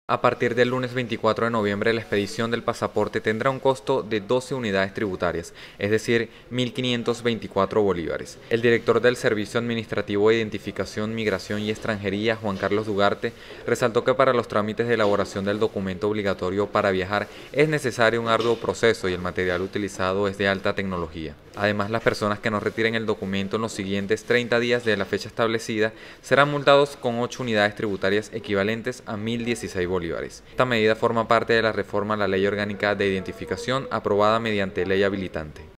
A partir del lunes 24 de noviembre, la expedición del pasaporte tendrá un costo de 12 unidades tributarias, es decir, 1.524 bolívares. El director del Servicio Administrativo de Identificación, Migración y Extranjería, Juan Carlos Dugarte, resaltó que para los trámites de elaboración del documento obligatorio para viajar es necesario un arduo proceso y el material utilizado es de alta tecnología. Además, las personas que no retiren el documento en los siguientes 30 días de la fecha establecida serán multados con 8 unidades tributarias equivalentes a 1.016 bolívares. Esta medida forma parte de la reforma a la Ley Orgánica de Identificación aprobada mediante ley habilitante.